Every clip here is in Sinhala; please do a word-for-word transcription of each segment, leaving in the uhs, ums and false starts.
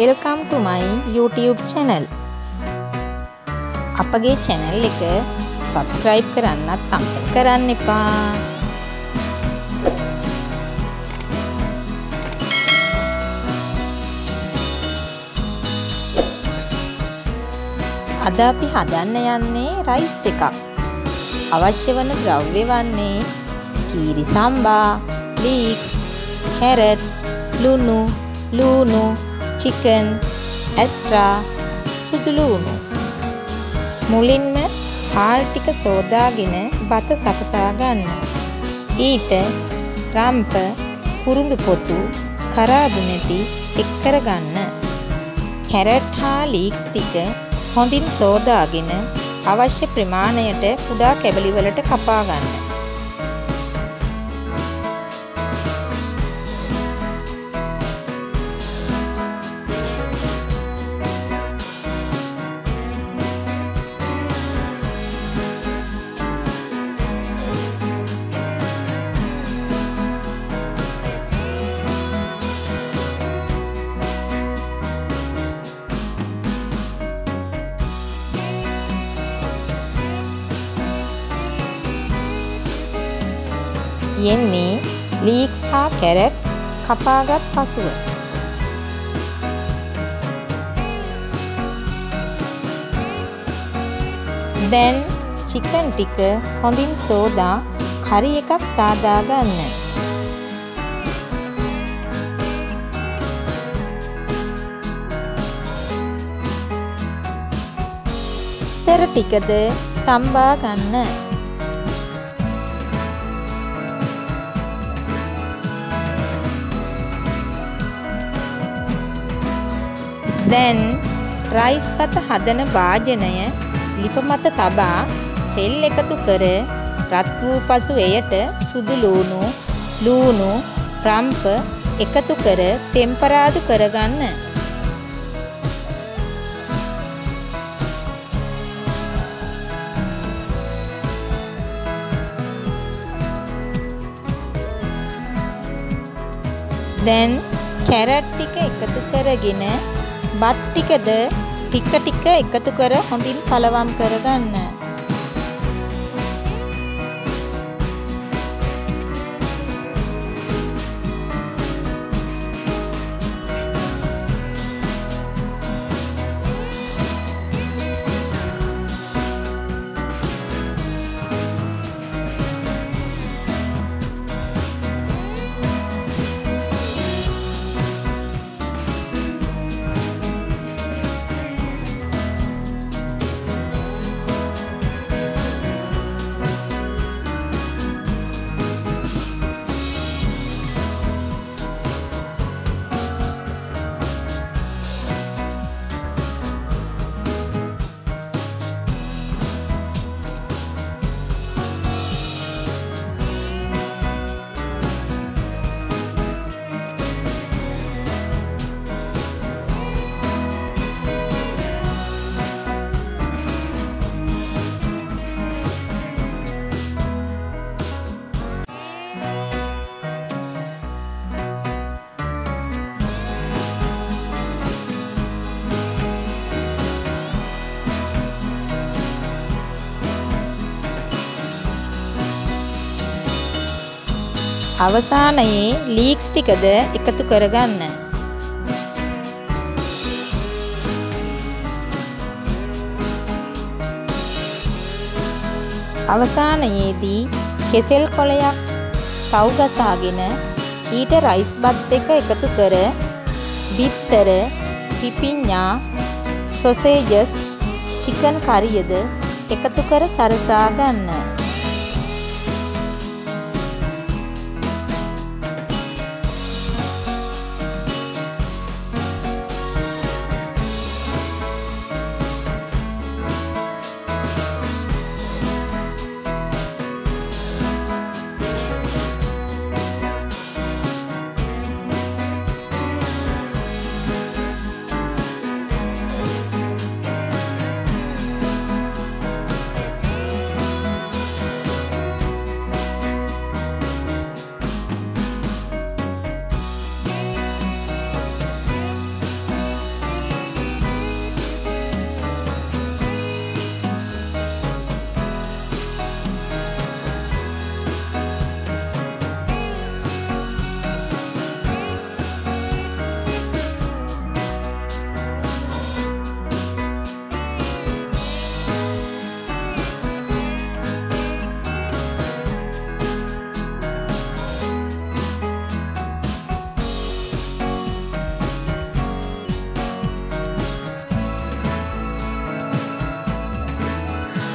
Welcome to my YouTube channel. අපගේ channel එක subscribe කරන්නත් අමතක කරන්න එපා. අද අපි හදන්න යන්නේ rice එකක්. අවශ්‍ය වන ද්‍රව්‍ය වන්නේ කීරි සම්බා, leeks, carrot, ලුණු, ලුණු, chicken, extra, සුදු ලුණු. මුලින්ම හාල් ටික සෝදාගෙන බත සකසා ගන්න. ඊට රම්ප, කුරුඳු පොතු, කරාබු නැටි එක් කර ගන්න. carrot හා leeks ටික හොඳින් සෝදාගෙන අවශ්‍ය ප්‍රමාණයට කුඩා කැබලි වලට කපා ගන්න. යන්නේ leeks හා carrot කපාගත් පසුව දැන් chicken ටික හොඳින් සෝදා කරි එකක් සාදා ගන්න. තෙර ටිකද තම්බා ගන්න. දැන් රයිස් බත හදන භාජනය ලිප මත තබා තෙල් එකතු කර රත් වූ පසු එයට සුදු ලුණු, ලුණු, රම්ප එකතු කර තෙම්පරාදු කරගන්න. දැන් කැරට් ටික එකතු කරගෙන බත් ටිකද ටික ටික එකතු කර හොඳින් කලවම් කරගන්න. අවසානයේ leeks ටිකද එකතු කරගන්න. අවසානයේදී කෙසෙල් කොළයක් තව් ගසාගෙන ඊට රයිස් බත් එක එකතු කර බිත්තර, පිපිඤ්ඤා, සොසේජස්, chicken කරියද එකතු කර සරසා ගන්න.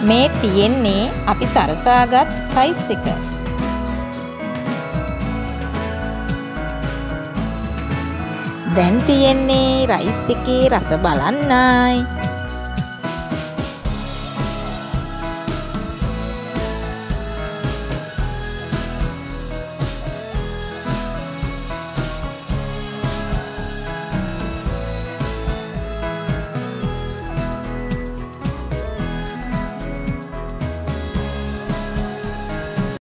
මේ තියෙන්නේ අපි සරසාගත් රයිස් එක. දැන් තියෙන්නේ රයිස් එකේ රස බලන්නයි.